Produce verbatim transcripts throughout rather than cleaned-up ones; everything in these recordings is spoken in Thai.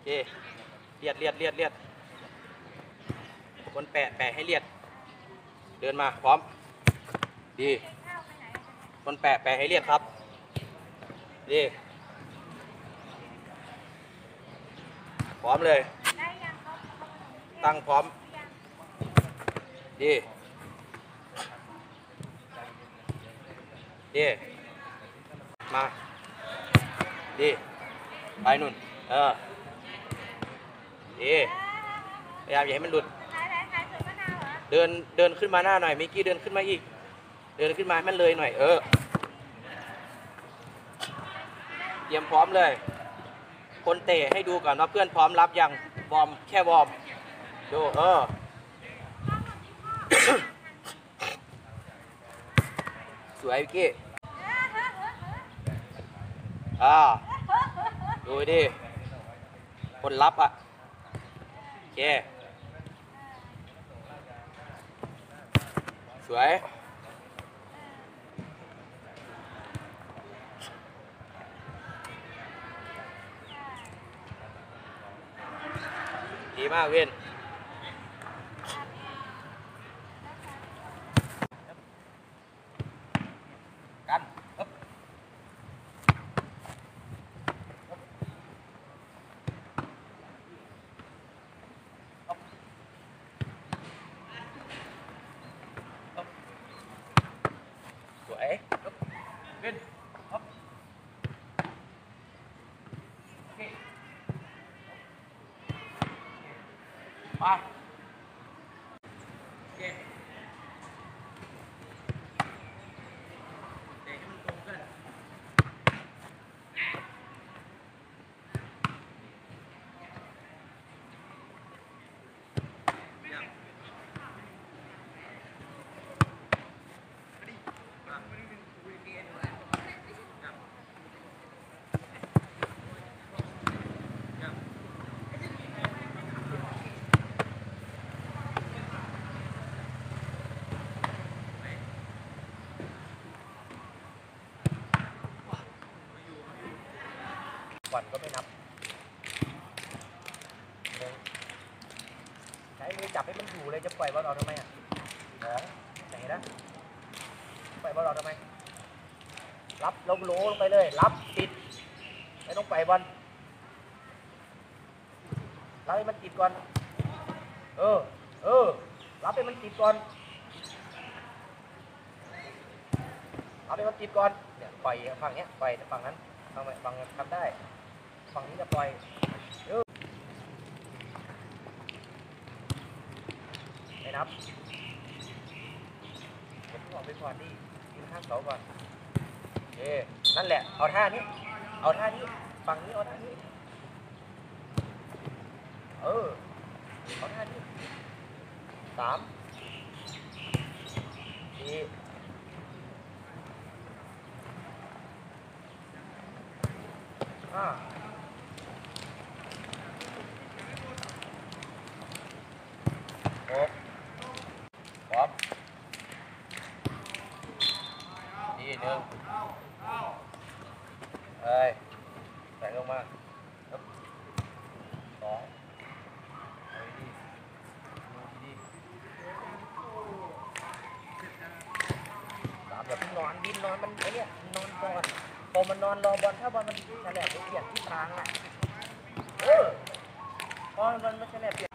เย่เลียดเลียดเลียดเลียดคนแปะแปะให้เลียดเดินมาพร้อมดีคนแปะแปะให้เลียดครับดีพร้อมเลยตั้งพร้อมดีดีมาดีไปนุ่นเออดีพยายามอย่าให้มันหลุดเดินเดินขึ้นมาหน้าหน่อยมิกกี้เดินขึ้นมาอีกเดินขึ้นมาให้มันเลยหน่อยเออเตรียมพร้อมเลยคนเตะให้ดูก่อนว่าเพื่อนพร้อมรับยังวอร์มแค่วอร์มดูเออ สวยมิกกี้อ่าดูดิคนรับอ่ะโอเคสวยดีมากเว้นกันสวยเว้นไปโอเคเตะให้มันตรงกันก่อนก็ไม่นับใช้มือจับให้มันอยู่เลยจะปล่อยบอลออกทำไมอ่ะเหรอไหนนะปล่อยบอลออกทำไมรับลงโลลงไปเลยรับติดไม่ต้องปล่อยบอลรับให้มันติดก่อนเออเออรับให้มันติดก่อนรับให้มันติดก่อนเนี่ยปล่อยฝั่งเนี้ยปล่อยฝั่งนั้นฝั่งฝั่งทำได้ฝั่งนี้จะปล่อยเออไม่นับเก็บหัวไปก่อนดิยืนข้างเสาก่อนเอ๊นั่นแหละเอาท่านี้เอาท่านี้ฝั่งนี้เอาท่านี้เออเอาท่านี้สามสี่ห้าหกพร้อมดีหนึ่งเอ้ยใส่ลงมาสองเอาดีดูดีสามแบบนอนบินนอนมันไอ้เนี่ยนอนก่อนพอมันนอนรอบอลถ้าบอลมันแฉลบไปเปลี่ยนทิศทางอ่ะเออพอมันมันแฉลบเปลี่ยน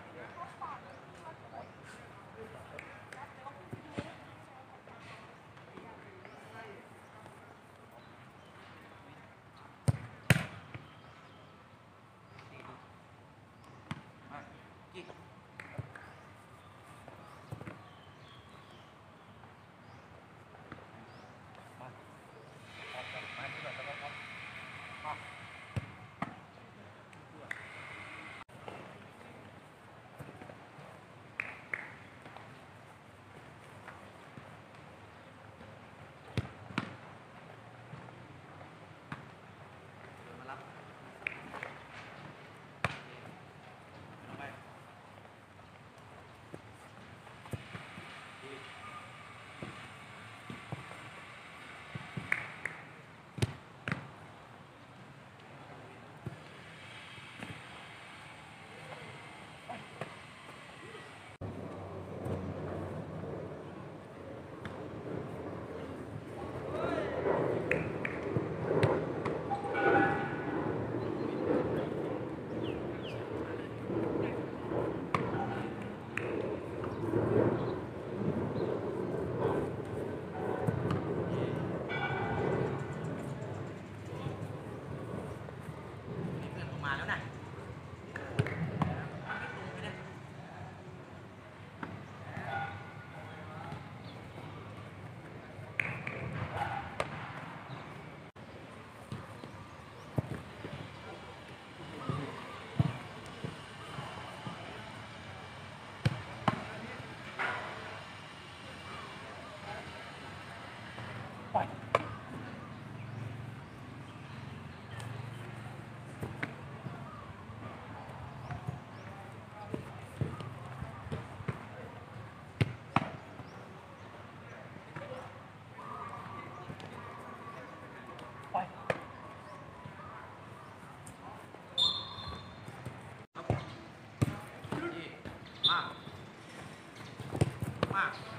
าก